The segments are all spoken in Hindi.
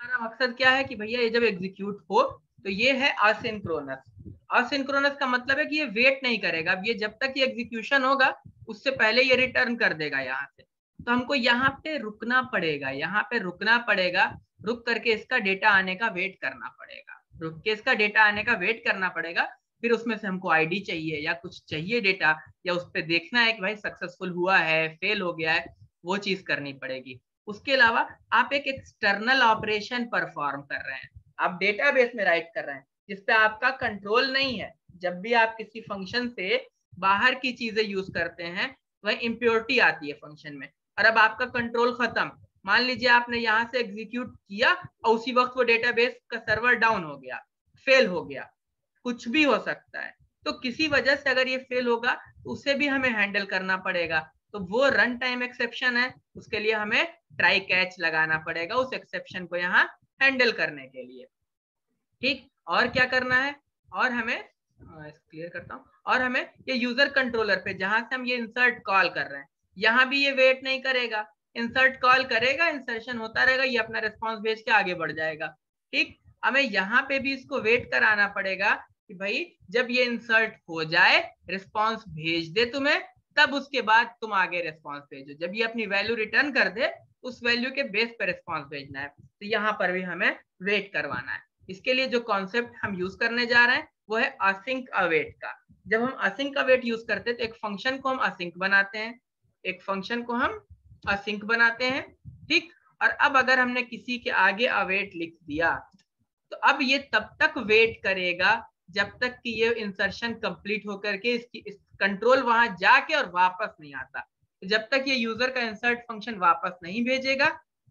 हमारा मकसद क्या है कि भैया ये जब एग्जीक्यूट हो तो ये है असिंक्रोनस। असिंक्रोनस का मतलब है कि ये वेट नहीं करेगा, अब ये जब तक ये एग्जीक्यूशन होगा उससे पहले ये रिटर्न कर देगा यहाँ से। तो हमको यहाँ पे रुकना पड़ेगा, यहाँ पे रुकना पड़ेगा, रुक करके इसका डेटा आने का वेट करना पड़ेगा, रुक के इसका डेटा आने का वेट करना पड़ेगा। फिर उसमें से हमको आईडी चाहिए या कुछ चाहिए डेटा, या उस पर देखना है कि भाई सक्सेसफुल हुआ है फेल हो गया है, वो चीज करनी पड़ेगी। उसके अलावा आप एक एक्सटर्नल ऑपरेशन परफॉर्म कर रहे हैं, आप डेटाबेस में राइट कर रहे हैं जिसपे आपका कंट्रोल नहीं है। जब भी आप किसी फंक्शन से बाहर की चीजें यूज करते हैं वह इम्प्योरिटी आती है फंक्शन में, और अब आपका कंट्रोल खत्म। मान लीजिए आपने यहाँ से एग्जीक्यूट किया और उसी वक्त वो डेटाबेस का सर्वर डाउन हो गया, फेल हो गया, कुछ भी हो सकता है। तो किसी वजह से अगर ये फेल होगा तो उसे भी हमें हैंडल करना पड़ेगा, तो वो रन टाइम एक्सेप्शन है, उसके लिए हमें ट्राई कैच लगाना पड़ेगा उस एक्सेप्शन को यहाँ हैंडल करने के लिए। ठीक, और क्या करना है, और हमें क्लियर करता हूँ, और हमें ये यूजर कंट्रोलर पे जहां से हम ये इंसर्ट कॉल कर रहे हैं यहाँ भी ये वेट नहीं करेगा, इंसर्ट कॉल करेगा, इंसर्शन होता रहेगा, ये अपना रिस्पॉन्स भेज के आगे बढ़ जाएगा। ठीक, हमें यहाँ पे भी इसको वेट कराना पड़ेगा कि भाई जब ये इंसर्ट हो जाए रिस्पॉन्स भेज दे तुम्हें, तब उसके बाद तुम आगे रिस्पॉन्स भेजो। जब ये अपनी वैल्यू रिटर्न कर दे उस वैल्यू के बेस पर रिस्पॉन्स भेजना है, तो यहाँ पर भी हमें वेट करवाना है। इसके लिए जो कॉन्सेप्ट हम यूज करने जा रहे हैं वो है असिंक अवेट का। जब हम असिंक अवेट यूज करते हैं तो एक फंक्शन को हम असिंक बनाते हैं, एक फंक्शन को हम असिंक बनाते हैं। ठीक, और अब अगर हमने किसी के आगे अवेट लिख दिया तो अब ये तब तक वेट करेगा जब तक कि ये इंसर्शन कंप्लीट होकर के इस कंट्रोल वहां जाके और वापस नहीं आता। जब तक ये यूजर का इंसर्ट फंक्शन वापस नहीं भेजेगा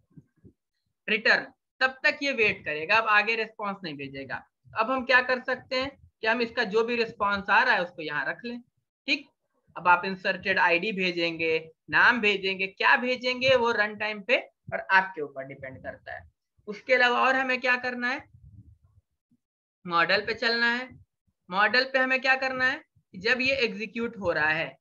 रिटर्न, तब तक ये वेट करेगा, अब आगे रिस्पॉन्स नहीं भेजेगा। अब हम क्या कर सकते हैं कि हम इसका जो भी रिस्पॉन्स आ रहा है उसको यहाँ रख लें। ठीक, अब आप इंसर्टेड आईडी भेजेंगे, नाम भेजेंगे, क्या भेजेंगे वो रन टाइम पे और आपके ऊपर डिपेंड करता है। उसके अलावा और हमें क्या करना है, मॉडल पे चलना है। मॉडल पे हमें क्या करना है, जब ये एग्जीक्यूट हो रहा है,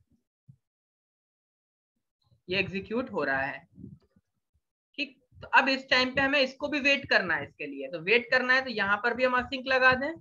ये एग्जीक्यूट हो रहा है, ठीक, तो अब इस टाइम पे हमें इसको भी वेट करना है। इसके लिए तो वेट करना है तो यहाँ पर भी हम असिंक लगा दें,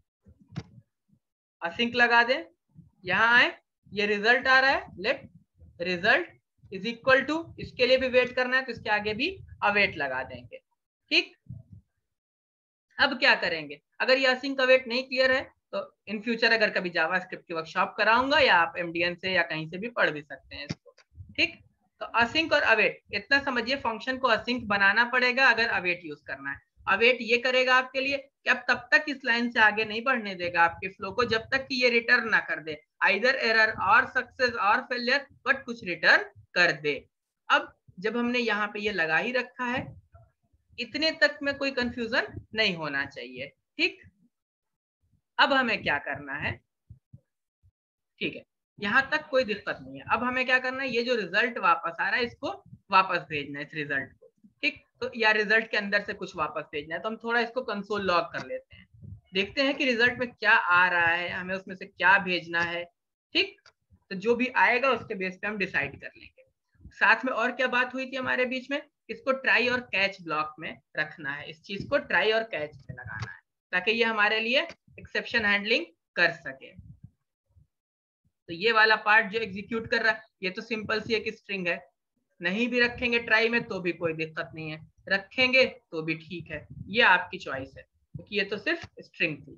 असिंक लगा दें, यहाँ आए, ये रिजल्ट आ रहा है, let result is equal to, इसके लिए भी वेट करना है तो इसके आगे भी अवेट लगा देंगे। ठीक, अब क्या करेंगे, अगर ये असिंक अवेट नहीं क्लियर है तो इन फ्यूचर अगर कभी जावास्क्रिप्ट की वर्कशॉप कराऊंगा या आप एमडीएन से या कहीं से भी पढ़ भी सकते हैं इसको। ठीक, तो असिंक और अवेट इतना समझिए, फंक्शन को असिंक बनाना पड़ेगा अगर अवेट यूज करना है। अवेट ये करेगा आपके लिए कि अब तब तक इस लाइन से आगे नहीं बढ़ने देगा आपके फ्लो को जब तक कि ये रिटर्न ना कर दे, either error or success or failure, but कुछ रिटर्न कर दे। अब जब हमने यहाँ पे ये लगा ही रखा है, इतने तक में कोई कंफ्यूजन नहीं होना चाहिए। ठीक, अब हमें क्या करना है, ठीक है, यहां तक कोई दिक्कत नहीं है। अब हमें क्या करना है, ये जो रिजल्ट वापस आ रहा है इसको वापस भेजना है, इस रिजल्ट को। ठीक, तो या रिजल्ट के अंदर से कुछ वापस भेजना है, तो हम थोड़ा इसको कंसोल लॉग कर लेते हैं, देखते हैं कि रिजल्ट में क्या आ रहा है, हमें उसमें से क्या भेजना है। ठीक, तो जो भी आएगा उसके बेस पे हम डिसाइड कर लेंगे। साथ में और क्या बात हुई थी हमारे बीच में, इसको ट्राई और कैच ब्लॉक में रखना है, इस चीज को ट्राई और कैच में लगाना है ताकि ये हमारे लिए एक्सेप्शन हैंडलिंग कर सके। तो ये वाला पार्ट जो एग्जीक्यूट कर रहा है ये तो सिंपल सी एक स्ट्रिंग है, नहीं भी रखेंगे ट्राई में तो भी कोई दिक्कत नहीं है, रखेंगे तो भी ठीक है, ये आपकी चॉइस है क्योंकि ये तो सिर्फ स्ट्रिंग थी।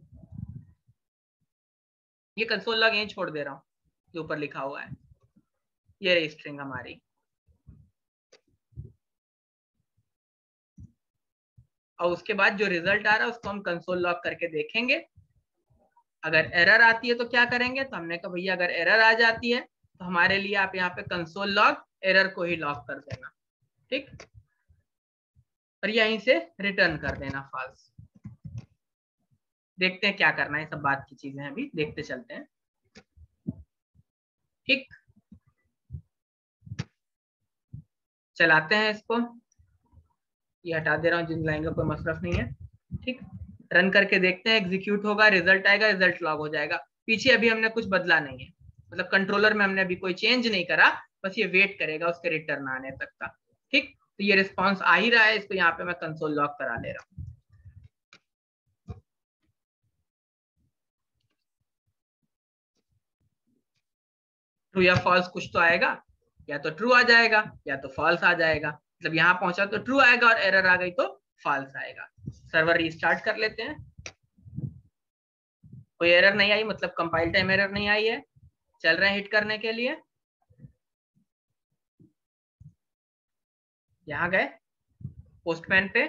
ये कंसोल लॉग यहीं छोड़ दे रहा हूँ जो ऊपर लिखा हुआ है, ये रही स्ट्रिंग हमारी। और उसके बाद जो रिजल्ट आ रहा है उसको हम कंसोल लॉग करके देखेंगे। अगर एरर आती है तो क्या करेंगे, तो हमने कहा भैया अगर एरर आ जाती है तो हमारे लिए आप यहाँ पे कंसोल लॉग एरर को ही लॉक कर देना। ठीक, और यहीं से रिटर्न कर देना फॉल्स। देखते हैं क्या करना है, सब बात की चीजें अभी देखते चलते हैं। ठीक, चलाते हैं इसको, ये हटा दे रहा हूँ, जिन लाइन का कोई मतलब नहीं है। ठीक, रन करके देखते हैं, एग्जीक्यूट होगा, रिजल्ट आएगा, रिजल्ट लॉग हो जाएगा। पीछे अभी हमने कुछ बदला नहीं है, मतलब कंट्रोलर में हमने अभी कोई चेंज नहीं करा, बस ये वेट करेगा उसके रिटर्न आने तक का। ठीक, तो ये रिस्पॉन्स आ ही रहा है, इसको यहाँ पे मैं कंसोल लॉग करा ले रहा हूँ। ट्रू या फॉल्स कुछ तो आएगा, या तो ट्रू आ जाएगा या तो फॉल्स आ जाएगा। मतलब यहाँ पहुंचा तो ट्रू आएगा और एरर आ गई तो फॉल्स आएगा। सर्वर रीस्टार्ट कर लेते हैं। कोई एरर नहीं आई, मतलब कंपाइल टाइम एरर नहीं आई है। चल रहे हैं हिट करने के लिए, यहाँ गए पोस्टमैन पे,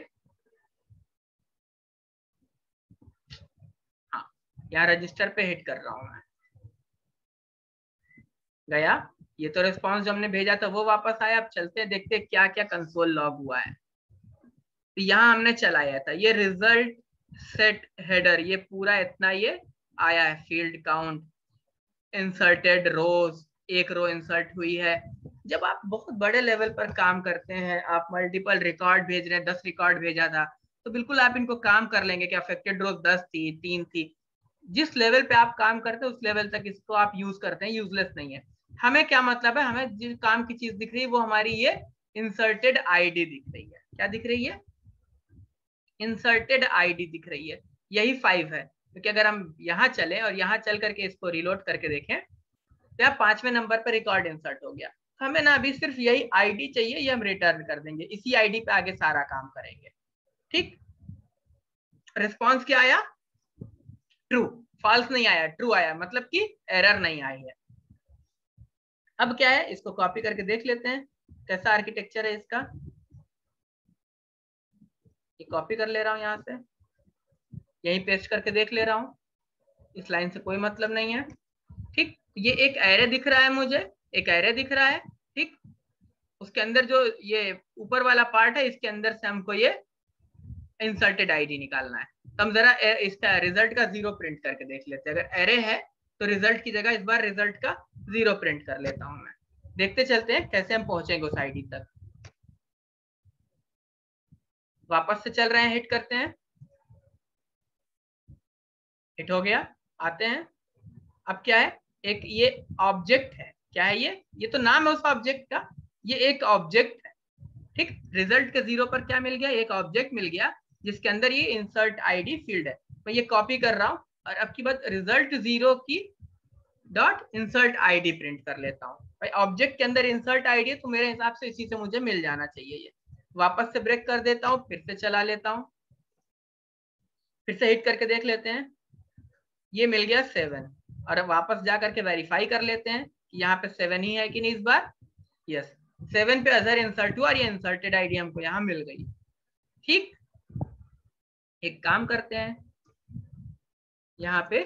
हाँ यहाँ रजिस्टर पे हिट कर रहा हूं मैं, गया। ये तो रिस्पॉन्स जो हमने भेजा था वो वापस आया। अब चलते हैं देखते हैं क्या क्या कंसोल लॉग हुआ है। तो यहाँ हमने चलाया था ये रिजल्ट सेट हेडर, ये पूरा इतना ये आया है। फील्ड काउंट, इंसर्टेड रोज, एक रो इंसर्ट हुई है। जब आप बहुत बड़े लेवल पर काम करते हैं, आप मल्टीपल रिकॉर्ड भेज रहे हैं, 10 रिकॉर्ड भेजा था, तो बिल्कुल आप इनको काम कर लेंगे कि अफेक्टेड रोज 10 थी, 3 थी। जिस लेवल पे आप काम करते हैं उस लेवल तक इसको आप यूज करते हैं, यूजलेस नहीं है। हमें क्या मतलब है, हमें जिस काम की चीज दिख रही है वो हमारी ये इंसर्टेड आईडी दिख रही है। क्या दिख रही है? इंसर्टेड आईडी दिख रही है। यही 5 है, क्योंकि अगर हम यहाँ चले और यहाँ चल करके इसको रिलोड करके देखें तो यहाँ 5वें नंबर पर रिकॉर्ड इंसर्ट हो गया। हमें ना अभी सिर्फ यही आईडी चाहिए, ये हम रिटर्न कर देंगे, इसी आईडी पे आगे सारा काम करेंगे। ठीक, रिस्पॉन्स क्या आया? ट्रू। फॉल्स नहीं आया, ट्रू आया, मतलब कि एरर नहीं आई है। अब क्या है, इसको कॉपी करके देख लेते हैं कैसा आर्किटेक्चर है इसका। ये कॉपी कर ले रहा हूं यहाँ से, यही पेस्ट करके देख ले रहा हूँ। इस लाइन से कोई मतलब नहीं है। ठीक, ये एक एरे दिख रहा है मुझे, एक एरे दिख रहा है। ठीक, उसके अंदर जो ये ऊपर वाला पार्ट है, इसके अंदर से हमको ये इंसर्टेड आईडी निकालना है। तो हम जरा इसका रिजल्ट का 0 प्रिंट करके देख लेते हैं। अगर एरे है तो रिजल्ट की जगह इस बार रिजल्ट का 0 प्रिंट कर लेता हूं मैं। देखते चलते हैं कैसे हम पहुंचेंगे उस आईडी तक। वापस से चल रहे हैं, हिट करते हैं, हिट हो गया। आते हैं, अब क्या है, एक ये ऑब्जेक्ट है। क्या है ये तो नाम है उस ऑब्जेक्ट का, ये एक ऑब्जेक्ट है। ठीक, रिजल्ट के 0 पर क्या मिल गया, एक ऑब्जेक्ट मिल गया जिसके अंदर ये इंसर्ट आईडी फील्ड है। मैं ये कॉपी कर रहा हूं और अब की बात रिजल्ट 0 की डॉट इंसर्ट आईडी प्रिंट कर लेता हूँ। भाई ऑब्जेक्ट के अंदर इंसर्ट आईडी है तो मेरे हिसाब से इसी से मुझे मिल जाना चाहिए। ये वापस से ब्रेक कर देता हूँ, फिर से चला लेता हूँ, फिर से हिट करके देख लेते हैं, ये मिल गया 7। और अब वापस जा करके वेरीफाई कर लेते हैं कि यहाँ पे 7 ही है कि नहीं इस बार। यस, 7 पे अजर इंसर्ट हुआ और ये इंसर्टेड आईडी हमको यहाँ मिल गई। ठीक, एक काम करते हैं, यहाँ पे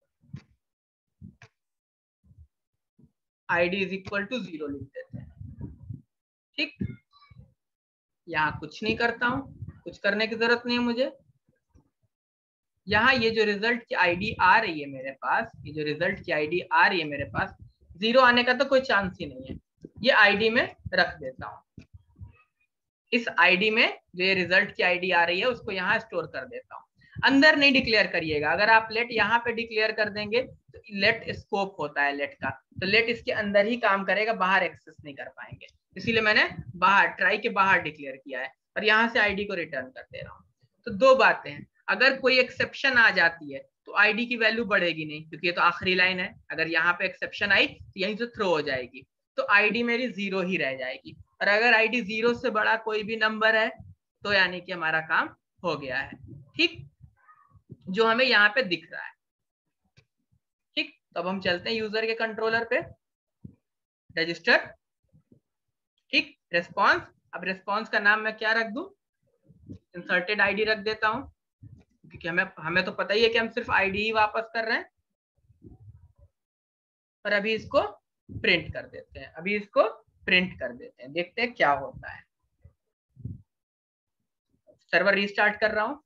id इज इक्वल टू 0 लिख देते हैं। ठीक, यहाँ कुछ नहीं करता हूँ, कुछ करने की जरूरत नहीं है मुझे। यहाँ ये जो रिजल्ट की आईडी आ रही है मेरे पास, ये जो रिजल्ट की आईडी आ रही है मेरे पास, 0 आने का तो कोई चांस ही नहीं है। ये आईडी में रख देता हूँ, इस आईडी में जो ये रिजल्ट की आईडी आ रही है उसको यहाँ स्टोर कर देता हूँ। अंदर नहीं डिक्लेयर करिएगा, अगर आप लेट यहाँ पे डिक्लेयर कर देंगे तो लेट स्कोप होता है लेट का, तो लेट इसके अंदर ही काम करेगा, बाहर एक्सेस नहीं कर पाएंगे। इसीलिए मैंने बाहर ट्राई के बाहर डिक्लेयर किया है और यहाँ से आईडी को रिटर्न कर दे रहा हूँ। तो दो बातें हैं, अगर कोई एक्सेप्शन आ जाती है तो आईडी की वैल्यू बढ़ेगी नहीं, क्योंकि ये तो आखिरी लाइन है। अगर यहाँ पे एक्सेप्शन आई तो यहीं से थ्रो हो जाएगी, तो आईडी मेरी 0 ही रह जाएगी। और अगर आईडी 0 से बड़ा कोई भी नंबर है तो यानी कि हमारा काम हो गया है। ठीक, जो हमें यहाँ पे दिख रहा है। ठीक, तो अब हम चलते हैं यूजर के कंट्रोलर पे, रजिस्टर। ठीक, रेस्पॉन्स, अब रेस्पॉन्स का नाम मैं क्या रख दूं, इंसर्टेड आईडी रख देता हूं, क्योंकि हमें तो पता ही है कि हम सिर्फ आईडी ही वापस कर रहे हैं। और अभी इसको प्रिंट कर देते हैं, अभी इसको प्रिंट कर देते हैं, देखते हैं क्या होता है। सर्वर रीस्टार्ट कर रहा हूं।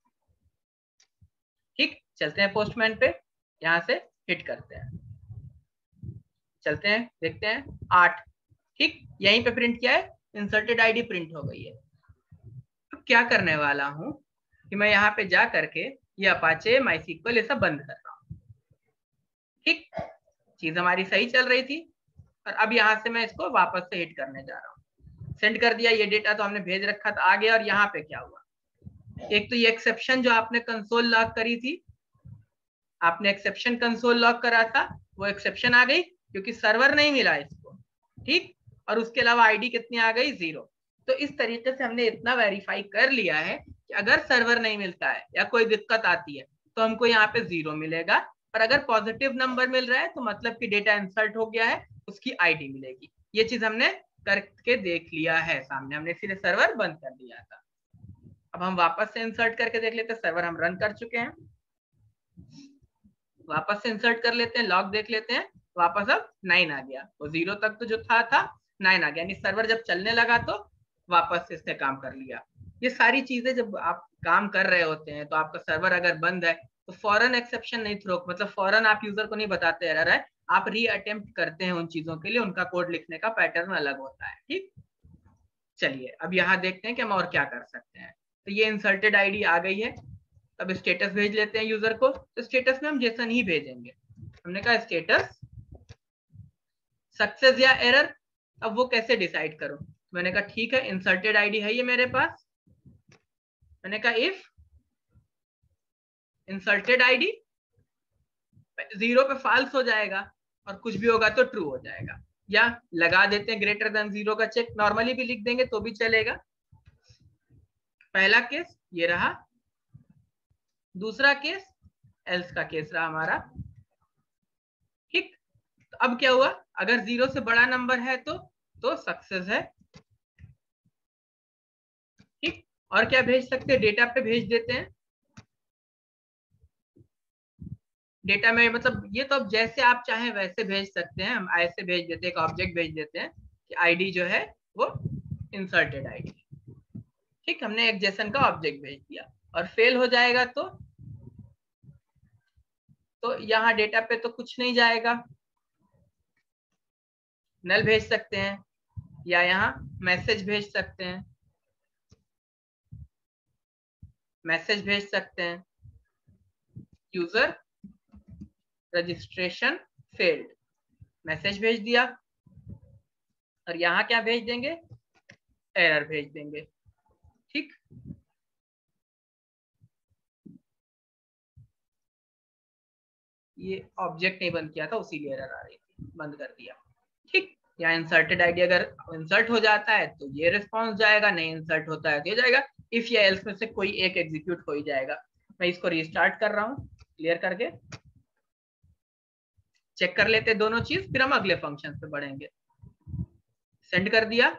ठीक, चलते हैं पोस्टमैन पे, यहां से हिट करते हैं, चलते हैं देखते हैं 8। ठीक, यहीं पे प्रिंट किया है, इंसर्टेड आईडी प्रिंट हो गई है। तो क्या करने वाला हूं कि मैं यहाँ पे जा करके ये अपाचे माइस्क्ल ये सब बंद कर रहा हूं। ठीक, चीज हमारी सही चल रही थी और अब यहाँ से मैं इसको वापस से हिट करने जा रहा हूँ। सेंड कर दिया, ये डेटा तो हमने भेज रखा था, आ गया। और यहाँ पे क्या हुआ, एक तो ये एक्सेप्शन जो आपने कंसोल लॉग करी थी, आपने एक्सेप्शन कंसोल लॉग करा था, वो एक्सेप्शन आ गई क्योंकि सर्वर नहीं मिला इसको, ठीक। और उसके अलावा आईडी कितनी आ गई, 0। तो इस तरीके से हमने इतना वेरीफाई कर लिया है कि अगर सर्वर नहीं मिलता है या कोई दिक्कत आती है तो हमको यहाँ पे 0 मिलेगा, और अगर पॉजिटिव नंबर मिल रहा है तो मतलब कि डेटा इंसर्ट हो गया है, उसकी आईडी मिलेगी। ये चीज हमने करके देख लिया है सामने, हमने इसीलिए सर्वर बंद कर दिया था। अब हम वापस से इंसर्ट करके देख लेते हैं, सर्वर हम रन कर चुके हैं, वापस से इंसर्ट कर लेते हैं, लॉग देख लेते हैं, वापस अब 9 आ गया। वो 0 तक तो जो था 9 आ गया, यानी सर्वर जब चलने लगा तो वापस से इसने काम कर लिया। ये सारी चीजें जब आप काम कर रहे होते हैं तो आपका सर्वर अगर बंद है तो फौरन एक्सेप्शन नहीं थ्रो, मतलब फौरन आप यूजर को नहीं बताते एरर है, आप री अटेम्प्ट करते हैं उन चीजों के लिए, उनका कोड लिखने का पैटर्न अलग होता है, ठीक। चलिए अब यहाँ देखते हैं कि हम और क्या कर सकते हैं। तो ये इंसर्टेड आईडी आ गई है, अब स्टेटस भेज लेते हैं यूजर को। तो स्टेटस में हम जेसन ही भेजेंगे, हमने कहा स्टेटस सक्सेस या एरर। अब वो कैसे डिसाइड करूं, मैंने कहा ठीक है, इंसर्टेड आईडी है ये मेरे पास, मैंने कहा इफ इंसर्टेड आईडी 0 पे फॉल्स हो जाएगा और कुछ भी होगा तो ट्रू हो जाएगा, या लगा देते हैं ग्रेटर देन 0 का चेक, नॉर्मली भी लिख देंगे तो भी चलेगा। पहला केस ये रहा, दूसरा केस एल्स का केस रहा हमारा, ठीक। तो अब क्या हुआ, अगर 0 से बड़ा नंबर है तो सक्सेस है, ठीक। और क्या भेज सकते हैं, डेटा पे भेज देते हैं, डेटा में मतलब ये तो अब जैसे आप चाहें वैसे भेज सकते हैं, हम ऐसे भेज देते हैं, एक ऑब्जेक्ट भेज देते हैं कि आईडी जो है वो इंसर्टेड आईडी, ठीक। हमने एक जेसन का ऑब्जेक्ट भेज दिया, और फेल हो जाएगा तो यहाँ डेटा पे तो कुछ नहीं जाएगा, नल भेज सकते हैं, या यहाँ मैसेज भेज सकते हैं, मैसेज भेज सकते हैं, यूजर रजिस्ट्रेशन फेल्ड, मैसेज भेज दिया। और यहाँ क्या भेज देंगे, एरर भेज देंगे, ठीक। ये ऑब्जेक्ट नहीं बंद किया था उसीलिए एरर आ रही थी, बंद कर दिया, ठीक। या इंसर्टेड आईडी अगर इंसर्ट हो जाता है तो ये रिस्पॉन्स जाएगा, नहीं इंसर्ट होता है तो ये जाएगा, इफ या एल्स में से कोई एक एग्जीक्यूट हो ही जाएगा। मैं इसको रिस्टार्ट कर रहा हूँ, क्लियर करके चेक कर लेते हैं दोनों चीज, फिर हम अगले फंक्शन पे बढ़ेंगे। सेंड कर दिया,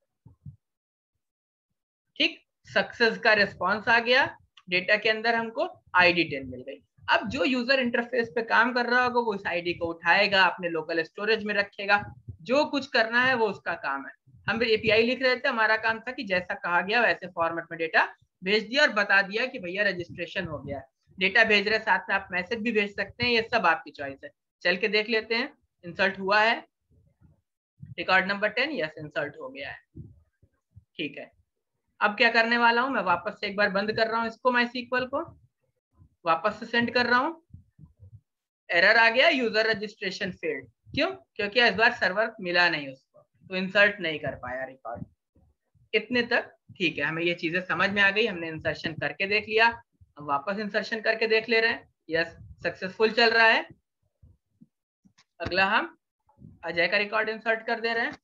ठीक, सक्सेस का रिस्पॉन्स आ गया, डेटा के अंदर हमको आईडी 10 मिल गई। अब जो यूजर इंटरफेस पे काम कर रहा होगा वो इस आईडी को उठाएगा, अपने लोकल स्टोरेज में रखेगा, जो कुछ करना है वो उसका काम है। हम एपीआई लिख रहे थे, हमारा काम था कि जैसा कहा गया वैसे फॉर्मेट में डेटा भेज दिया और बता दिया कि भैया रजिस्ट्रेशन हो गया है। डेटा भेज रहे साथ में आप मैसेज भी भेज सकते हैं, ये सब आपकी चॉइस है। चल के देख लेते हैं, इंसर्ट हुआ है रिकॉर्ड नंबर 10, यस इंसर्ट हो गया है, ठीक है। अब क्या करने वाला हूं, मैं वापस से एक बार बंद कर रहा हूं इसको, MySQL को वापस से सेंड कर रहा हूं, एरर आ गया यूजर रजिस्ट्रेशन फेल्ड, क्यों, क्योंकि इस बार सर्वर मिला नहीं उसको, तो इंसर्ट नहीं कर पाया रिकॉर्ड। इतने तक ठीक है, हमें ये चीजें समझ में आ गई, हमने इंसर्शन करके देख लिया, हम वापस इंसर्शन करके देख ले रहे हैं, यस सक्सेसफुल चल रहा है। अगला हम अजय का रिकॉर्ड इंसर्ट कर दे रहे हैं,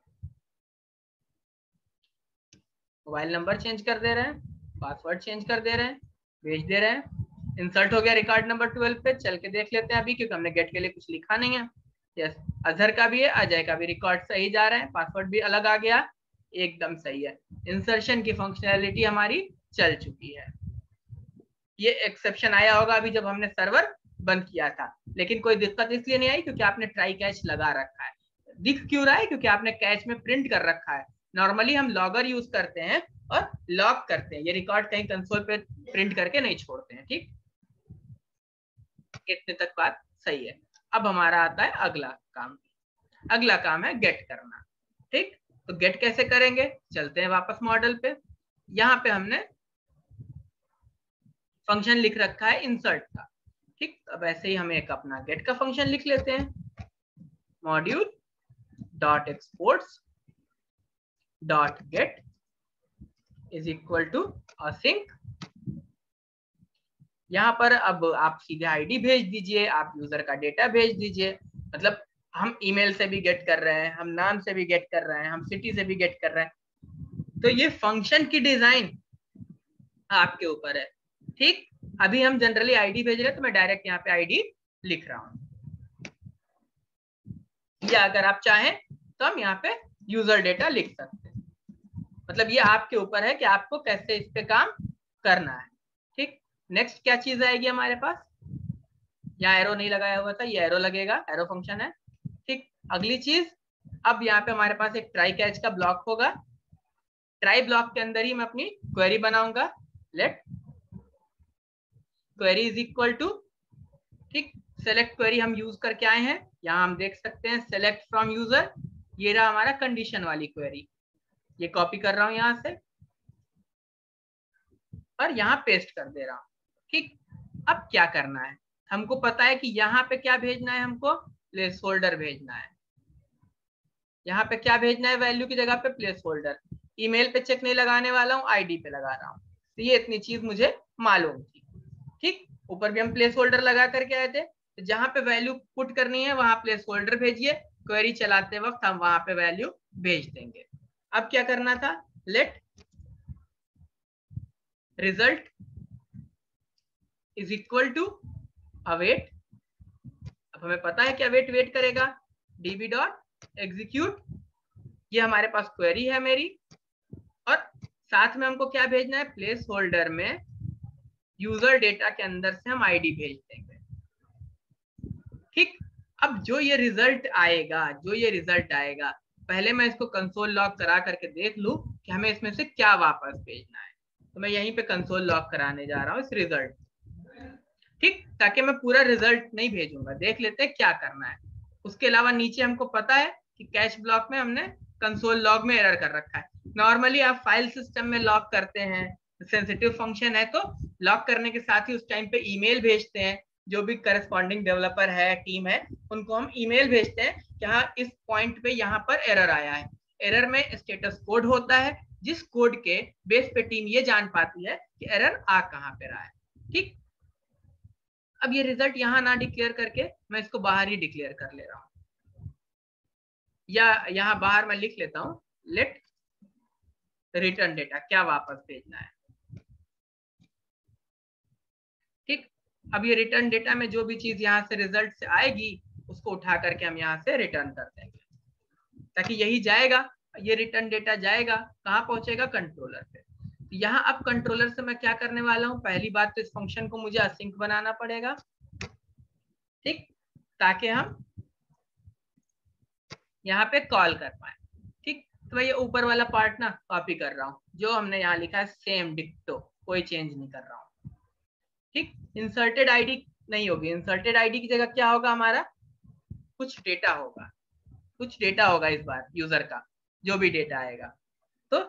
मोबाइल नंबर चेंज कर दे रहे हैं, पासवर्ड चेंज कर दे रहे हैं, भेज दे रहे हैं, इंसर्ट हो गया रिकॉर्ड नंबर 12 पे। चल के देख लेते हैं अभी, क्योंकि हमने गेट के लिए कुछ लिखा नहीं है। यस अजहर का भी है, अजय का भी रिकॉर्ड सही जा रहा है, पासवर्ड भी अलग आ गया, एकदम सही है। इंसर्शन की फंक्शनैलिटी हमारी चल चुकी है। ये एक्सेप्शन आया होगा अभी जब हमने सर्वर बंद किया था, लेकिन कोई दिक्कत इसलिए नहीं आई क्योंकि आपने ट्राई कैच लगा रखा है। दिख क्यों रहा है, क्योंकि आपने कैच में प्रिंट कर रखा है। नॉर्मली हम लॉगर यूज करते हैं और लॉक करते हैं, ये रिकॉर्ड कहीं कंसोल पे प्रिंट करके नहीं छोड़ते हैं, ठीक। इतने तक बात सही है। अब हमारा आता है अगला काम, अगला काम है गेट करना, ठीक। तो गेट कैसे करेंगे, चलते हैं वापस मॉडल पे। यहाँ पे हमने फंक्शन लिख रखा है इंसर्ट का, ठीक। अब ऐसे ही हम एक अपना गेट का फंक्शन लिख लेते हैं, module dot exports dot get is equal to async. यहाँ पर अब आप सीधे आईडी भेज दीजिए, आप यूजर का डेटा भेज दीजिए। मतलब हम ईमेल से भी गेट कर रहे हैं, हम नाम से भी गेट कर रहे हैं, हम सिटी से भी गेट कर रहे हैं। तो ये फंक्शन की डिजाइन आपके ऊपर है। ठीक, अभी हम जनरली आईडी भेज रहे हैं तो मैं डायरेक्ट यहाँ पे आईडी लिख रहा हूँ, या अगर आप चाहें तो हम यहाँ पे यूजर डेटा लिख सकते हैं। मतलब ये आपके ऊपर है कि आपको कैसे इस पे काम करना है। ठीक, नेक्स्ट क्या चीज आएगी हमारे पास, यहाँ एरो नहीं लगाया हुआ था, ये एरो लगेगा, एरो फंक्शन है। ठीक, अगली चीज, अब यहाँ पे हमारे पास एक ट्राई कैच का ब्लॉक होगा। ट्राई ब्लॉक के अंदर ही मैं अपनी क्वेरी बनाऊंगा। Let query is equal to, ठीक, सेलेक्ट क्वेरी हम यूज करके आए हैं, यहाँ हम देख सकते हैं सेलेक्ट फ्रॉम यूजर, ये रहा हमारा कंडीशन वाली क्वेरी। ये कॉपी कर रहा हूं यहां से और यहाँ पेस्ट कर दे रहा हूं। ठीक, अब क्या करना है, हमको पता है कि यहाँ पे क्या भेजना है, हमको प्लेस होल्डर भेजना है। यहाँ पे क्या भेजना है, वैल्यू की जगह पे प्लेस होल्डर। ईमेल पे चेक नहीं लगाने वाला हूँ, आईडी पे लगा रहा हूँ। तो ये इतनी चीज मुझे मालूम थी। ठीक, ऊपर भी हम प्लेस होल्डर लगा करके आए थे, तो जहां पे वैल्यू पुट करनी है वहां प्लेस होल्डर भेजिए, क्वेरी चलाते वक्त हम वहां पे वैल्यू भेज देंगे। अब क्या करना था, let result is equal to await. अब हमें पता है कि अवेट वेट करेगा, डीबी डॉट एग्जीक्यूट, ये हमारे पास क्वेरी है मेरी, और साथ में हमको क्या भेजना है, प्लेस होल्डर में यूजर डेटा के अंदर से हम आईडी भेज देंगे। ठीक, अब जो ये रिजल्ट आएगा, पहले मैं इसको कंसोल लॉग करा करके देख लूं कि हमें इसमें से क्या वापस भेजना है। तो मैं यहीं पे कंसोल लॉग कराने जा रहा हूँ इस रिजल्ट। ठीक, ताकि मैं पूरा रिजल्ट नहीं भेजूंगा, देख लेते हैं क्या करना है। उसके अलावा नीचे हमको पता है कि कैश ब्लॉक में हमने कंसोल लॉग में एरर कर रखा है। नॉर्मली आप फाइल सिस्टम में लॉक करते हैं, सेंसिटिव फंक्शन है, तो लॉक करने के साथ ही उस टाइम पे ईमेल भेजते हैं। जो भी करस्पॉन्डिंग डेवलपर है, टीम है, उनको हम ईमेल भेजते हैं कि हाँ इस पॉइंट पे यहाँ पर एरर आया है। एरर में स्टेटस कोड होता है, जिस कोड के बेस पे टीम ये जान पाती है कि एरर आ कहाँ पे रहा है। ठीक, अब ये रिजल्ट यहाँ ना डिक्लेयर करके मैं इसको बाहर ही डिक्लेयर कर ले रहा हूँ, या यहाँ बाहर मैं लिख लेता हूँ लेट रिटर्न डेटा, क्या वापस भेजना है। ठीक, अब ये रिटर्न डेटा में जो भी चीज यहाँ से रिजल्ट से आएगी उसको उठा करके हम यहाँ से रिटर्न कर देंगे, ताकि यही जाएगा, ये रिटर्न डेटा जाएगा कहाँ पहुंचेगा, कंट्रोलर पे। यहाँ अब कंट्रोलर से मैं क्या करने वाला हूँ, पहली बात तो इस फंक्शन को मुझे असिंक बनाना पड़ेगा। ठीक, ताकि हम यहाँ पे कॉल कर पाए। ठीक, तो मैं ये ऊपर वाला पार्ट ना कॉपी कर रहा हूँ, जो हमने यहाँ लिखा है सेम डिक्टो, कोई चेंज नहीं कर रहा हूँ। ठीक, इंसर्टेड आईडी नहीं होगी, इंसर्टेड आईडी की जगह क्या होगा, हमारा कुछ डेटा होगा, कुछ डेटा होगा इस बार यूजर का, जो भी डेटा आएगा। तो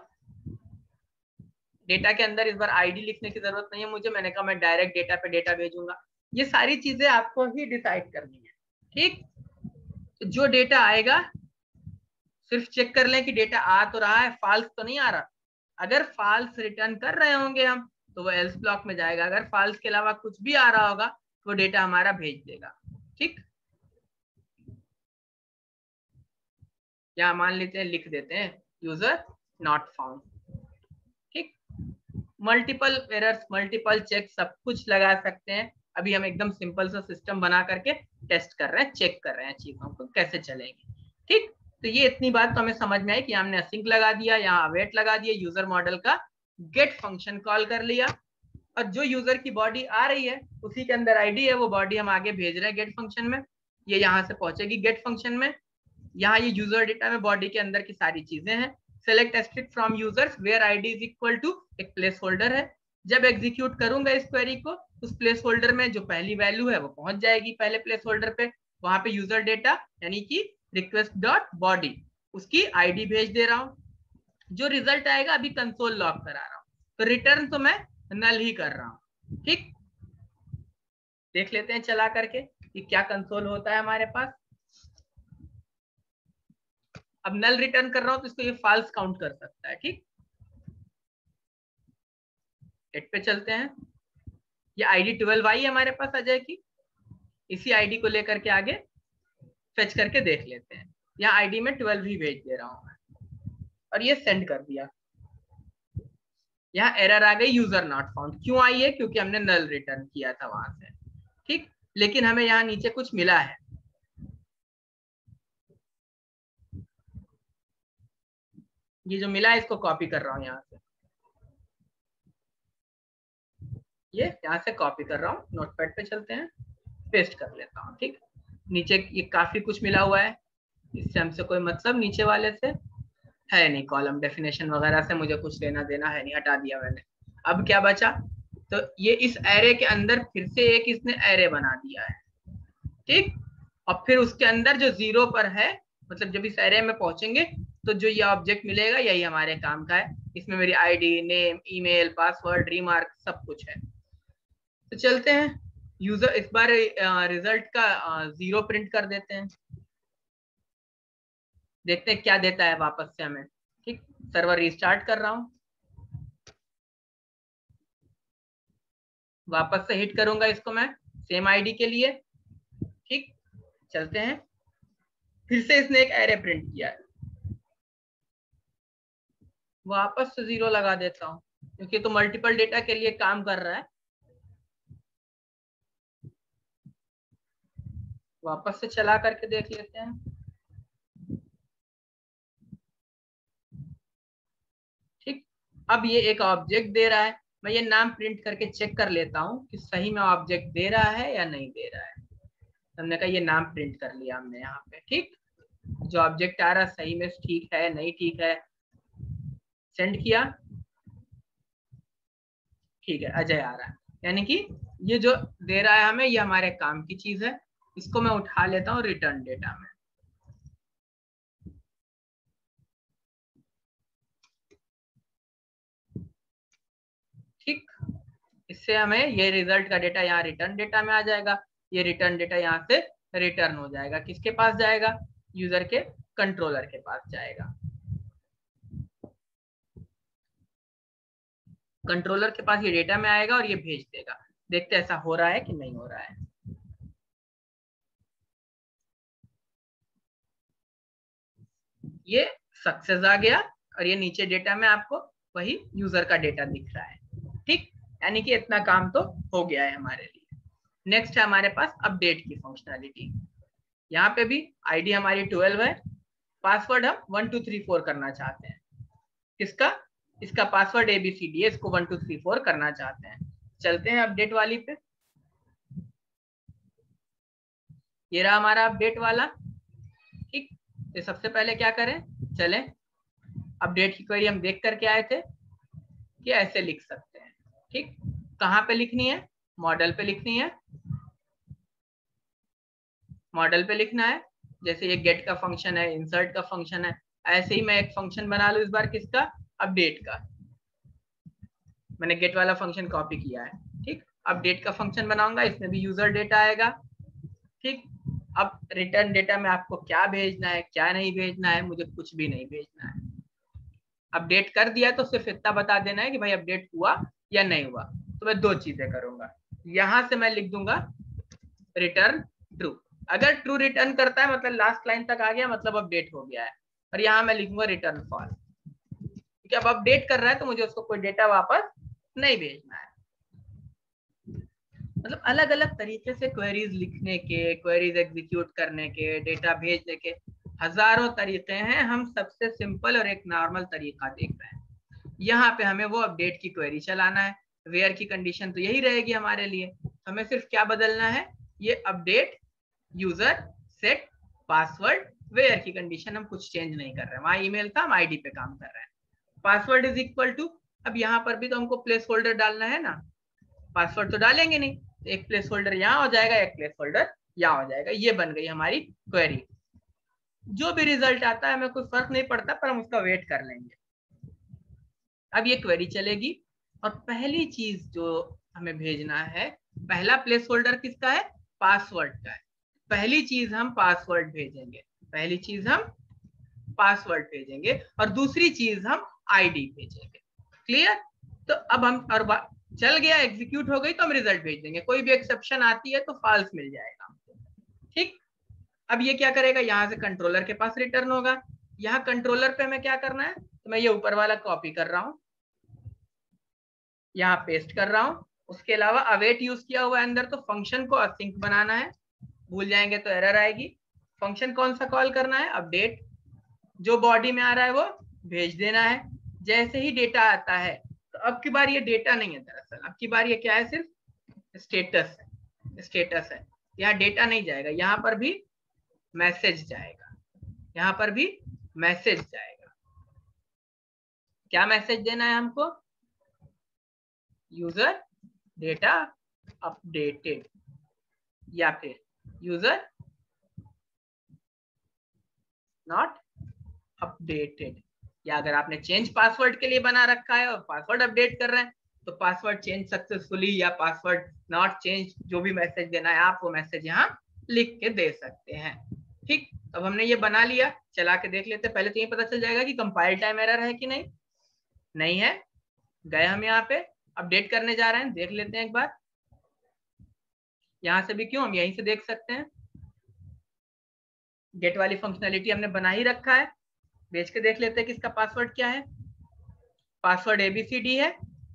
डेटा के अंदर इस बार आईडी लिखने की जरूरत नहीं है मुझे, मैंने कहा मैं डायरेक्ट डेटा पे डेटा भेजूंगा। ये सारी चीजें आपको ही डिसाइड करनी है। ठीक, तो जो डेटा आएगा सिर्फ चेक कर लें कि डेटा आ तो रहा है, फॉल्स तो नहीं आ रहा। अगर फॉल्स रिटर्न कर रहे होंगे हम तो वो एल्स ब्लॉक में जाएगा, अगर फॉल्स के अलावा कुछ भी आ रहा होगा तो डेटा हमारा भेज देगा। ठीक, यहाँ मान लेते हैं, लिख देते हैं यूजर नॉट फाउंड। ठीक, मल्टीपल एरर्स, मल्टीपल चेक सब कुछ लगा सकते हैं। अभी हम एकदम सिंपल सा सिस्टम बना करके टेस्ट कर रहे हैं, चेक कर रहे हैं चीजों को कैसे चलेंगी। ठीक, तो ये इतनी बात तो हमें समझ में आई कि हमने असिंक लगा दिया, यहाँ अवेट लगा दिया, यूजर मॉडल का गेट फंक्शन कॉल कर लिया, और जो यूजर की बॉडी आ रही है उसी के अंदर आईडी है, वो बॉडी हम आगे भेज रहे हैं गेट फंक्शन में, ये यहाँ से पहुंचेगी गेट फंक्शन में। यहाँ ये यूजर डेटा में बॉडी के अंदर की सारी चीजें हैं। Select asterisk from users where ID is equal to एक प्लेस होल्डर है, जब एग्जीक्यूट करूंगा इस क्वेरी को उस प्लेस होल्डर में जो पहली वैल्यू है वो पहुंच जाएगी पहले प्लेस होल्डर पे, वहां पे यूजर डेटा यानी कि रिक्वेस्ट डॉट बॉडी उसकी आईडी भेज दे रहा हूँ। जो रिजल्ट आएगा अभी कंसोल लॉग करा रहा हूँ, तो रिटर्न तो मैं नल ही कर रहा हूँ। ठीक, देख लेते हैं चला करके कि क्या कंसोल होता है हमारे पास। अब नल रिटर्न कर रहा हूं तो इसको ये फॉल्स काउंट कर सकता है। ठीक, 8 पे चलते हैं। ये आईडी 12 आई है हमारे पास अजय की, इसी आईडी को लेकर के आगे फेच करके देख लेते हैं। यहाँ आईडी में 12 ही भेज दे रहा हूँ और ये सेंड कर दिया। यहाँ एरर आ गई, यूजर नॉट फाउंड। क्यों आई है? क्योंकि हमने नल रिटर्न किया था वहां से। ठीक, लेकिन हमें यहाँ नीचे कुछ मिला है। ये जो मिला है इसको कॉपी कर रहा हूँ यहाँ से, ये यहाँ से कॉपी कर रहा हूँ, नोटपैड पे चलते हैं, पेस्ट कर लेता हूँ। ठीक, नीचे ये काफी कुछ मिला हुआ है, इससे हमसे कोई मतलब नीचे वाले से है नहीं, कॉलम डेफिनेशन वगैरह से मुझे कुछ लेना देना है नहीं, हटा दिया मैंने। अब क्या बचा? तो ये इस एरे के अंदर फिर से एक इसने एरे बना दिया है। ठीक, और फिर उसके अंदर जो 0 पर है, मतलब जब इस एरे में पहुंचेंगे तो जो ये ऑब्जेक्ट मिलेगा यही हमारे काम का है। इसमें मेरी ID, name, email, password, remark सब कुछ है। तो चलते हैं यूजर, इस बार रिजल्ट का 0 प्रिंट कर देते हैं, देखते हैं क्या देता है वापस से हमें। ठीक, सर्वर रिस्टार्ट कर रहा हूं, वापस से हिट करूंगा इसको मैं सेम आईडी के लिए। ठीक, चलते हैं, फिर से इसने एक एरे प्रिंट किया है, वापस से 0 लगा देता हूं क्योंकि तो मल्टीपल डेटा के लिए काम कर रहा है। वापस से चला करके देख लेते हैं। ठीक, अब ये एक ऑब्जेक्ट दे रहा है, मैं ये नाम प्रिंट करके चेक कर लेता हूँ कि सही में ऑब्जेक्ट दे रहा है या नहीं दे रहा है। हमने कहा ये नाम प्रिंट कर लिया हमने यहाँ पे। ठीक, जो ऑब्जेक्ट आ रहा है सही में ठीक है नहीं ठीक है, सेंड किया। ठीक है, अजय आ रहा है, यानी कि ये जो दे रहा है हमें ये हमारे काम की चीज है। इसको मैं उठा लेता हूँ रिटर्न डेटा में। ठीक, इससे हमें ये रिजल्ट का डेटा यहाँ रिटर्न डेटा में आ जाएगा। ये रिटर्न डेटा यहाँ से रिटर्न हो जाएगा, किसके पास जाएगा? यूजर के कंट्रोलर के पास जाएगा। कंट्रोलर के पास ये डेटा में आएगा और ये भेज देगा। देखते ऐसा हो रहा है कि नहीं हो रहा है। ये सक्सेस आ गया और ये नीचे डेटा में आपको वही यूजर का डेटा दिख रहा है। ठीक, यानी कि इतना काम तो हो गया है हमारे लिए। नेक्स्ट है हमारे पास अपडेट की फंक्शनैलिटी। यहाँ पे भी आईडी हमारी 12 है, पासवर्ड हम 1234 करना चाहते हैं। किसका? इसका पासवर्ड ABCD है, इसको 1234 करना चाहते हैं। चलते हैं अपडेट वाली पे। ये रहा हमारा अपडेट वाला। ठीक, तो सबसे पहले क्या करें, चलें अपडेट की क्वेरी हम देख करके आए थे कि ऐसे लिख सकते हैं। ठीक, कहाँ पे लिखनी है? मॉडल पे लिखनी है, मॉडल पे लिखना है। जैसे ये गेट का फंक्शन है, इंसर्ट का फंक्शन है, ऐसे ही मैं एक फंक्शन बना लूं इस बार किसका? अपडेट का। मैंने गेट वाला फंक्शन कॉपी किया है। ठीक, अपडेट का फंक्शन बनाऊंगा, इसमें भी यूजर डेटा आएगा। ठीक, अब रिटर्न डेटा में आपको क्या भेजना है क्या नहीं भेजना है, मुझे कुछ भी नहीं भेजना है। अपडेट कर दिया तो सिर्फ इतना बता देना है कि भाई अपडेट हुआ या नहीं हुआ। तो मैं 2 चीजें करूंगा, यहां से मैं लिख दूंगा रिटर्न ट्रू। अगर ट्रू रिटर्न करता है मतलब लास्ट लाइन तक आ गया, मतलब अपडेट हो गया है। और यहाँ मैं लिखूंगा रिटर्न फॉल्स, क्योंकि अब अपडेट कर रहा है तो मुझे उसको कोई डेटा वापस नहीं भेजना है। मतलब अलग अलग तरीके से क्वेरीज लिखने के, क्वेरीज एग्जीक्यूट करने के, डेटा भेजने के हजारों तरीके हैं। हम सबसे सिंपल और एक नॉर्मल तरीका देख रहे हैं। यहाँ पे हमें वो अपडेट की क्वेरी चलाना है। वेयर की कंडीशन तो यही रहेगी हमारे लिए, हमें सिर्फ क्या बदलना है, ये update user set password where की कंडीशन हम कुछ चेंज नहीं कर रहे हैं। वहां ईमेल था, हम आईडी पे काम कर रहे हैं। पासवर्ड इज इक्वल टू, अब यहाँ पर भी तो हमको प्लेस होल्डर डालना है ना, पासवर्ड तो डालेंगे नहीं, एक प्लेस होल्डर यहाँ हो जाएगा, एक प्लेस होल्डर यहाँ हो जाएगा। ये बन गई हमारी क्वेरी। जो भी रिजल्ट आता है हमें कोई फर्क नहीं पड़ता, पर हम उसका वेट कर लेंगे। अब ये क्वेरी चलेगी और पहली चीज जो हमें भेजना है, पहला प्लेस होल्डर किसका है? पासवर्ड का है। पहली चीज हम पासवर्ड भेजेंगे, पहली चीज हम पासवर्ड भेजेंगे और दूसरी चीज हम आईडी भेजेंगे। क्लियर? तो अब हम और चल गया, एग्जीक्यूट हो गई तो हम रिजल्ट भेज देंगे। कोई भी एक्सेप्शन आती है तो फॉल्स मिल जाएगा हमको। ठीक, अब ये क्या करेगा, यहाँ से कंट्रोलर के पास रिटर्न होगा। यहाँ कंट्रोलर पे हमें क्या करना है, तो मैं ये ऊपर वाला कॉपी कर रहा हूँ, यहाँ पेस्ट कर रहा हूँ। उसके अलावा अवेट यूज किया हुआ है अंदर, तो फंक्शन को असिंक बनाना है, भूल जाएंगे तो एरर आएगी। फंक्शन कौन सा कॉल करना है, अपडेट, जो बॉडी में आ रहा है वो भेज देना है। जैसे ही डेटा आता है, तो अब की बार ये डेटा नहीं है, दरअसल अब की बार ये क्या है, सिर्फ स्टेटस है। स्टेटस है, यहाँ डेटा नहीं जाएगा, यहाँ पर भी मैसेज जाएगा, यहाँ पर भी मैसेज जाएगा। क्या मैसेज देना है हमको, यूजर डेटा अपडेटेड, या फिर यूजर नॉट अपडेटेड। या अगर आपने चेंज पासवर्ड के लिए बना रखा है और पासवर्ड अपडेट कर रहे हैं, तो पासवर्ड चेंज सक्सेसफुली या पासवर्ड नॉट चेंज, जो भी मैसेज देना है आप वो मैसेज यहाँ लिख के दे सकते हैं। ठीक, अब हमने ये बना लिया, चला के देख लेते हैं। पहले तो ये पता चल जाएगा कि कंपाइल टाइम एरर है कि नहीं। नहीं है, गए हम यहाँ पे अपडेट करने जा रहे हैं, देख लेते हैं एक बार। यहां से भी क्यों, हम यहीं से देख सकते हैं। गेट वाली फंक्शनैलिटी हमने बना ही रखा है, भेज के देख लेते हैं कि इसका पासवर्ड क्या है। पासवर्ड ABCD है,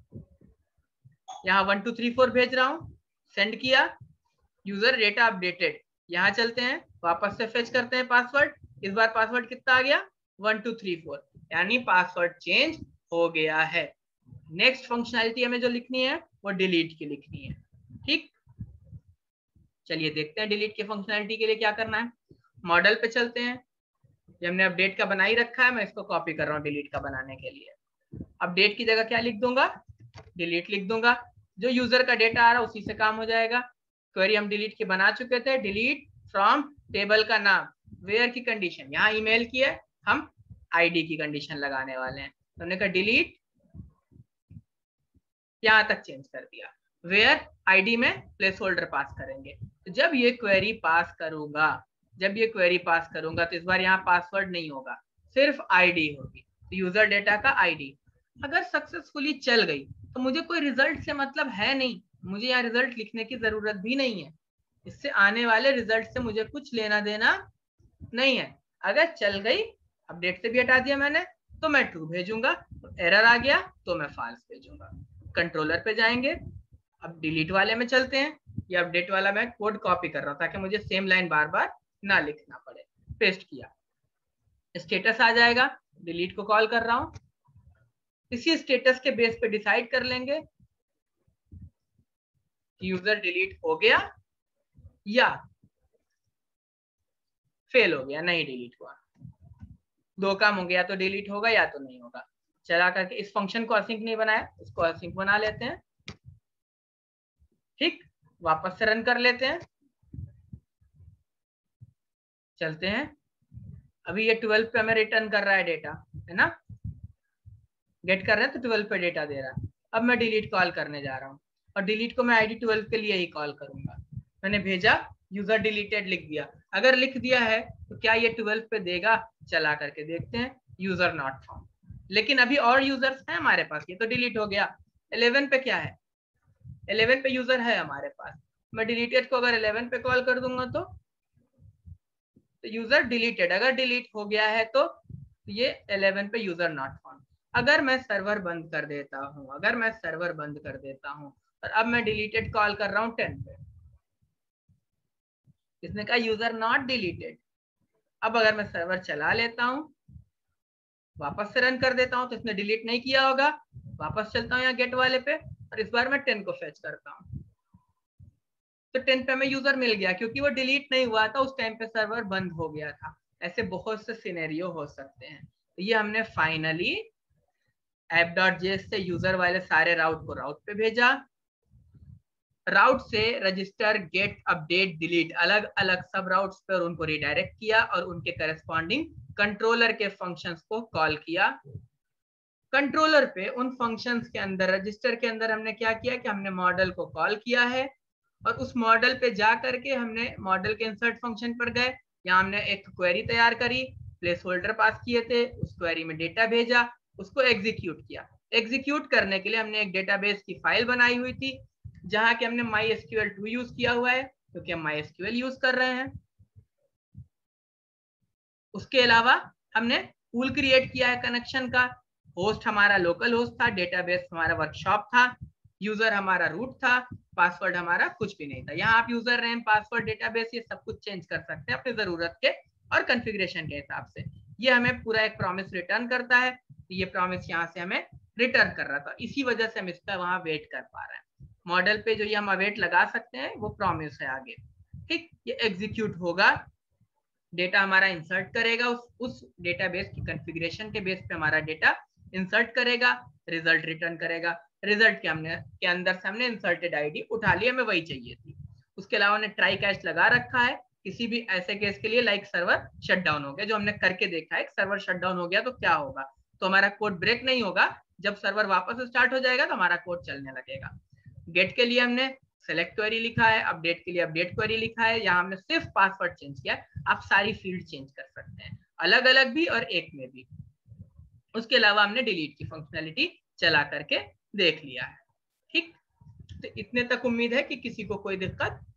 यहाँ 1 2 3 4 भेज रहा हूँ, सेंड किया, यूजर डेटा अपडेटेड। यहाँ चलते हैं, वापस से फेच करते हैं पासवर्ड। इस बार पासवर्ड कितना आ गया, 1 2 3 4, यानी पासवर्ड चेंज हो गया है। नेक्स्ट फंक्शनैलिटी हमें जो लिखनी है वो डिलीट की लिखनी है। ठीक, चलिए देखते हैं डिलीट की फंक्शनैलिटी के लिए क्या करना है। मॉडल पे चलते हैं, ये हमने अपडेट का बना ही रखा है, मैं इसको कॉपी कर रहा हूँ डिलीट का बनाने के लिए। अपडेट की जगह क्या लिख दूंगा, डिलीट लिख दूंगा। जो यूजर का डेटा आ रहा है उसी से काम हो जाएगा। क्वेरी हम डिलीट की बना चुके थे, डिलीट फ्रॉम टेबल का नाम, वेयर की कंडीशन, यहाँ ईमेल की है, हम आईडी की कंडीशन लगाने वाले हैं। तो हमने कहा डिलीट, यहाँ तक चेंज कर दिया। वेयर आईडी में प्लेस होल्डर पास करेंगे। तो जब ये क्वेरी पास करूंगा, जब ये क्वेरी पास करूंगा तो इस बार यहाँ पासवर्ड नहीं होगा, सिर्फ आईडी होगी। तो यूजर डेटा का आईडी अगर सक्सेसफुली चल गई तो मुझे कोई रिजल्ट से मतलब है नहीं, मुझे यहाँ रिजल्ट लिखने की जरूरत भी नहीं है। इससे आने वाले रिजल्ट से मुझे कुछ लेना देना नहीं है। अगर चल गई, अपडेट से भी हटा दिया मैंने, तो मैं ट्रू भेजूंगा, एरर आ गया तो मैं फॉल्स भेजूंगा। कंट्रोलर पे जाएंगे, अब डिलीट वाले में चलते हैं। ये अपडेट वाला मैं कोड कॉपी कर रहा हूँ ताकि मुझे सेम लाइन बार बार ना लिखना पड़े। पेस्ट किया, स्टेटस आ जाएगा, डिलीट को कॉल कर रहा हूँ। इसी स्टेटस के बेस पे डिसाइड कर लेंगे कि यूजर डिलीट हो गया या फेल हो गया, नहीं डिलीट हुआ। दो काम हो गया, तो डिलीट होगा या तो नहीं होगा। चला करके इस फंक्शन को असिंक नहीं बनाया, इसको असिंक बना लेते हैं। ठीक, वापस से रन कर लेते हैं, चलते हैं। अभी ये 12 पे हमें रिटर्न कर रहा है डेटा, है ना, गेट कर रहे हैं तो 12 पे डेटा दे रहा है। अब मैं डिलीट कॉल करने जा रहा हूँ और डिलीट को मैं आईडी 12 के लिए ही कॉल करूंगा। मैंने भेजा, यूजर डिलीटेड लिख दिया। अगर लिख दिया है तो क्या ये 12 पे देगा, चला करके देखते हैं, यूजर नॉट फाउंड। लेकिन अभी और यूजर्स हैं हमारे पास, ये तो डिलीट हो गया। 11 पे क्या है, 11 पे यूजर है हमारे पास। मैं डिलीटेड को अगर 11 पे कॉल कर दूंगा तो यूजर डिलीटेड, अगर डिलीट हो गया है तो ये 11 पे यूजर नॉट फाउंड। अगर मैं सर्वर बंद कर देता हूं, अगर मैं सर्वर बंद कर देता हूं और अब मैं डिलीटेड कॉल कर रहा हूं 10 पे, इसने कहा यूजर नॉट डिलीटेड। अब अगर मैं सर्वर चला लेता हूं, वापस से रन कर देता हूं, तो इसने डिलीट नहीं किया होगा। वापस चलता हूं यहाँ गेट वाले पे और इस बार मैं 10 को फेच करता हूं, तो 10 पे हमें यूजर मिल गया क्योंकि वो डिलीट नहीं हुआ था, उस टाइम पे सर्वर बंद हो गया था। ऐसे बहुत से सिनेरियो हो सकते हैं। तो ये हमने फाइनली app.js से यूजर वाले सारे राउट को राउट पे भेजा। राउट से रजिस्टर, गेट, अपडेट, डिलीट अलग अलग सब राउट्स पर उनको रिडायरेक्ट किया और उनके करस्पॉन्डिंग कंट्रोलर के फंक्शंस को कॉल किया। कंट्रोलर पे उन फंक्शंस के अंदर, रजिस्टर के अंदर हमने क्या किया कि हमने मॉडल को कॉल किया है और उस मॉडल पे जा करके हमने मॉडल के इंसर्ट फंक्शन पर गए, यहाँ हमने एक क्वेरी तैयार करी, प्लेस होल्डर पास किए थे, उस क्वेरी में डेटा भेजा, उसको एग्जीक्यूट किया। एग्जीक्यूट करने के लिए हमने एक डेटाबेस की फाइल बनाई हुई थी जहां कि हमने MySQL2 यूज किया हुआ है क्योंकि हम MySQL यूज कर रहे हैं। उसके अलावा हमने पूल क्रिएट किया है कनेक्शन का। होस्ट हमारा लोकल होस्ट था, डेटाबेस हमारा वर्कशॉप था, यूजर हमारा रूट था, पासवर्ड हमारा कुछ भी नहीं था। यहाँ आप यूजर नेम, पासवर्ड, डेटाबेस ये सब कुछ चेंज कर सकते हैं अपनी जरूरत के और कॉन्फ़िगरेशन के हिसाब से। ये हमें पूरा एक प्रॉमिस रिटर्न करता है। ये प्रॉमिस यहाँ से हमें रिटर्न कर रहा था, इसी वजह से हम इसका वहां वेट कर पा रहे हैं। मॉडल पे जो ये हम अवेट लगा सकते हैं वो प्रॉमिस है आगे। ठीक, ये एग्जीक्यूट होगा, डेटा हमारा इंसर्ट करेगा, उस डेटाबेस की कॉन्फ़िगरेशन के बेस पे हमारा डेटा इंसर्ट करेगा, रिजल्ट रिटर्न करेगा। रिजल्ट के अंदर से हमने इंसर्टेड आईडी उठा ली, हमें वही चाहिए थी। उसके अलावा हमने ट्राई कैच लगा रखा है किसी भी ऐसे केस के लिए, लाइक सर्वर शट डाउन हो गया, जो हमने करके देखा है। सर्वर शट डाउन हो गया तो क्या होगा, तो हमारा कोड ब्रेक नहीं होगा, जब सर्वर वापस स्टार्ट हो जाएगा तो हमारा कोड चलने लगेगा। गेट के लिए हमने सेलेक्ट क्वेरी लिखा है, अपडेट के लिए अपडेट क्वेरी लिखा है, यहाँ हमने सिर्फ पासवर्ड चेंज किया है। आप सारी फील्ड चेंज कर सकते हैं, अलग अलग भी और एक में भी। उसके अलावा हमने डिलीट की फंक्शनैलिटी चला करके देख लिया है। ठीक, तो इतने तक उम्मीद है कि किसी को कोई दिक्कत